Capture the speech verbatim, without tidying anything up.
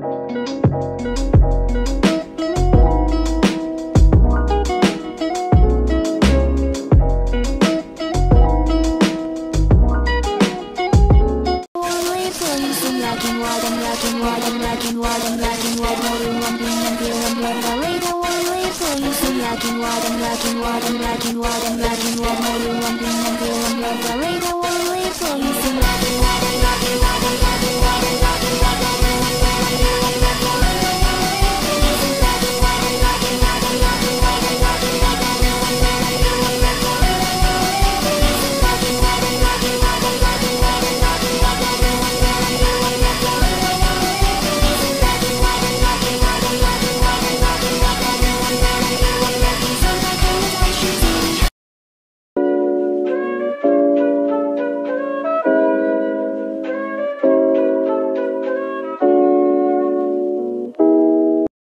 More than black and white, more than one thing, and feel one blood, the radar, one way, so you see black and white.